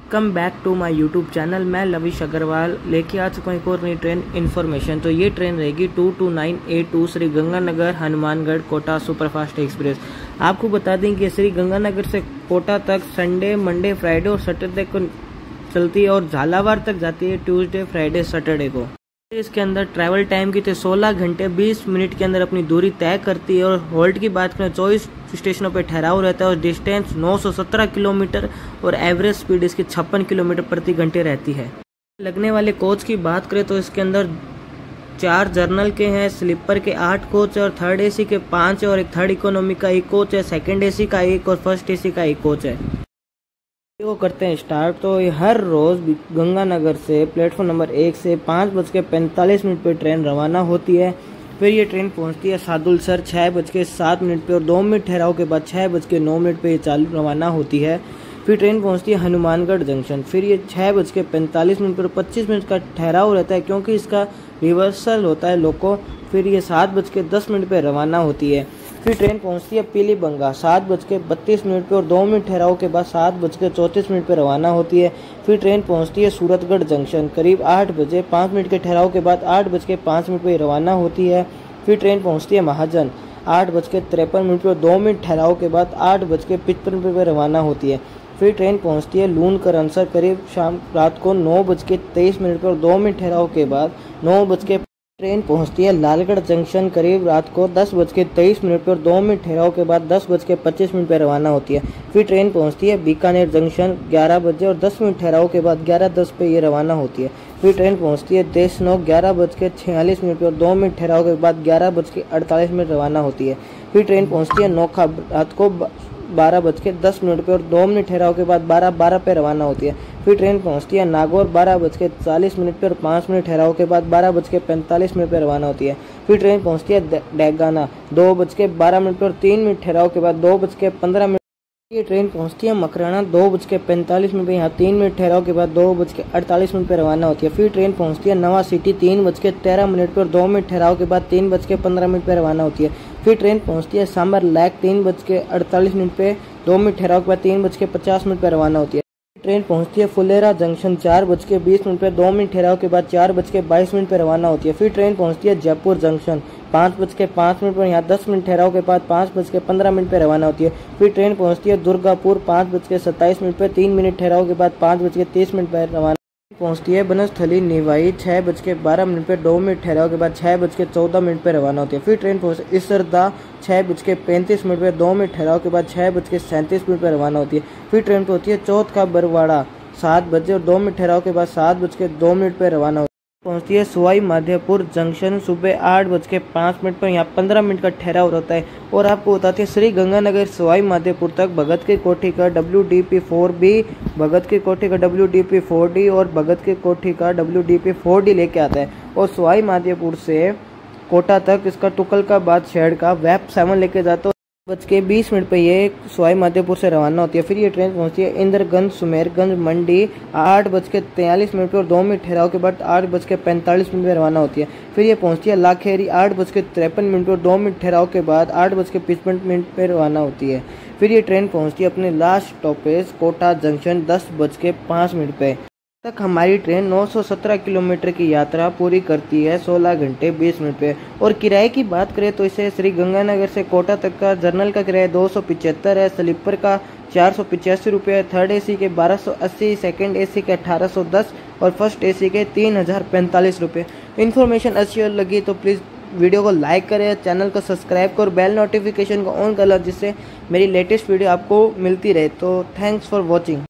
Come back to my YouTube channel. मैं लविश अग्रवाल लेके आ चुका हूँ एक और नई ट्रेन इन्फॉर्मेशन। तो ये ट्रेन रहेगी 22982 श्री गंगानगर हनुमानगढ़ कोटा सुपरफास्ट एक्सप्रेस। आपको बता दें कि श्री गंगानगर से कोटा तक संडे, मंडे, फ्राइडे और सैटरडे को चलती है और झालावाड़ तक जाती है ट्यूसडे, फ्राइडे, सैटरडे को। इसके अंदर ट्रैवल टाइम की तो 16 घंटे 20 मिनट के अंदर अपनी दूरी तय करती है और होल्ड की बात करें 24 स्टेशनों पे ठहराव रहता है और डिस्टेंस 917 किलोमीटर और एवरेज स्पीड इसकी 56 किलोमीटर प्रति घंटे रहती है। लगने वाले कोच की बात करें तो इसके अंदर 4 जर्नल के हैं, स्लीपर के 8 कोच है और थर्ड एसी के 5 है और एक थर्ड इकोनॉमी का 1 कोच है, सेकंड एसी का 1 और फर्स्ट एसी का 1 कोच है। वो करते हैं स्टार्ट। तो ये हर रोज गंगानगर से प्लेटफॉर्म नंबर 1 से 5:45 पे ट्रेन रवाना होती है। फिर ये ट्रेन पहुंचती है सादुलसर 6:07 पे और 2 मिनट ठहराव के बाद 6:09 पे ये चालू रवाना होती है। फिर ट्रेन पहुंचती है हनुमानगढ़ जंक्शन। फिर ये 6:45 पर 25 मिनट का ठहराव रहता है क्योंकि इसका रिवर्सल होता है लोको। फिर ये 7:10 पे रवाना होती है। फिर ट्रेन पहुंचती है पीलीबंगा 7:32 पे और 2 मिनट ठहराव के बाद 7:34 पे रवाना होती है। फिर ट्रेन पहुंचती है सूरतगढ़ जंक्शन करीब 8 बजे 5 मिनट के ठहराव के बाद 8:05 पे रवाना होती है। फिर ट्रेन पहुंचती है महाजन 8:53 पे और 2 मिनट ठहराव के बाद 8:55 पे रवाना होती है। फिर ट्रेन पहुंचती है लून करंसर करीब शाम रात को 9:23 पे और 2 मिनट ठहराव के बाद 9 ट्रेन पहुंचती है लालगढ़ जंक्शन करीब रात को 10:23 पे और 2 मिनट ठहराव के बाद 10:25 पे रवाना होती है। फिर ट्रेन पहुंचती है बीकानेर जंक्शन 11 बजे और 10 मिनट ठहराव के बाद 11:10 पे ये रवाना होती है। फिर ट्रेन पहुंचती है देशनोक 11:46 पे और 2 मिनट ठहराव के बाद 11:48 रवाना होती है। फिर ट्रेन पहुंचती है नोखा रात को 12:10 पे और 2 मिनट ठहराव के बाद 12:12 पे रवाना होती है। फिर ट्रेन पहुंचती है नागौर 12:40 पे और 5 मिनट ठहराव के बाद 12:45 पे रवाना होती है। फिर ट्रेन पहुंचती है डेगाना 2:12 पे और 3 मिनट ठहराव के बाद 2:15। ये ट्रेन पहुंचती है मकराना 2:45 पे, यहाँ 3 मिनट ठहराव के बाद 2:48 पे रवाना होती है। फिर ट्रेन पहुंचती है नवा सिटी 3:13 पे और 2 मिनट ठहराव के बाद 3:15 पे रवाना होती है। फिर ट्रेन पहुंचती है सांबर लैक 3:48 पे, 2 मिनट ठहराव के बाद 3:50 पे रवाना होती है। ट्रेन पहुंचती है फुलेरा जंक्शन 4:20 पे, 2 मिनट ठहराव के बाद 4:22 पे रवाना होती है। फिर ट्रेन पहुंचती है जयपुर जंक्शन 5:05 पर, यहाँ 10 मिनट ठहराव के बाद 5:15 पे रवाना होती है। फिर ट्रेन पहुंचती है दुर्गापुर 5:27 पे, 3 मिनट ठहराव के बाद 5:30 पे रवाना पहुंचती है बनस्थली निवाई 6:12 पे, 2 मिनट ठहराव के बाद 6:14 पे रवाना होती है। फिर ट्रेन पहुंचती इसरदा 6:35 पे, 2 मिनट ठहराव के बाद 6:37 पे रवाना होती है। फिर ट्रेन पहुंचती है चौथ का बरवाड़ा 7 बजे और 2 मिनट ठहराव के बाद 7:02 पे रवाना होती है। पहुंचती है सवाई माधोपुर जंक्शन सुबह 8:05 पर, यहाँ 15 मिनट का ठहराव रहता है। और आपको बताते हैं श्री गंगानगर सवाई माधोपुर तक भगत की कोठी का WDP-4B, भगत की कोठी का WDP-4D और भगत की कोठी का WDP-4D लेके आता है। और सवाई माधोपुर से कोटा तक इसका तुकलकाबाद शहर का वेब 7 लेके जाता है। 8:20 पे ये सवाई माधोपुर से रवाना होती है। फिर ये ट्रेन पहुंचती है इंद्रगंज सुमेरगंज मंडी 8:43 पे और 2 मिनट ठहराव के बाद 8:45 पे रवाना होती है। फिर ये पहुंचती है लाखेरी 8:53 पे और 2 मिनट ठहराव के बाद 8:55 पे रवाना होती है। फिर ये ट्रेन पहुंचती है अपने लास्ट स्टॉपेज कोटा जंक्शन 10:05 पे। तक हमारी ट्रेन 917 किलोमीटर की यात्रा पूरी करती है 16 घंटे 20 मिनट पे। और किराए की बात करें तो इसे श्री गंगानगर से कोटा तक का जर्नल का किराया 275 है, स्लीपर का 485 रुपये, थर्ड एसी के 1280, सेकंड एसी के 1810 और फर्स्ट एसी के 3045 रुपये। इन्फॉर्मेशन अच्छी लगी तो प्लीज़ वीडियो को लाइक करें, चैनल को सब्सक्राइब करो, बेल नोटिफिकेशन को ऑन कर लो जिससे मेरी लेटेस्ट वीडियो आपको मिलती रहे। तो थैंक्स फॉर वॉचिंग।